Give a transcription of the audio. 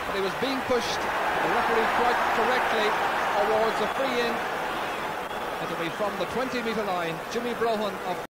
but he was being pushed. The referee quite correctly awards a free in. It'll be from the 20-metre line. Jimmy Brohan of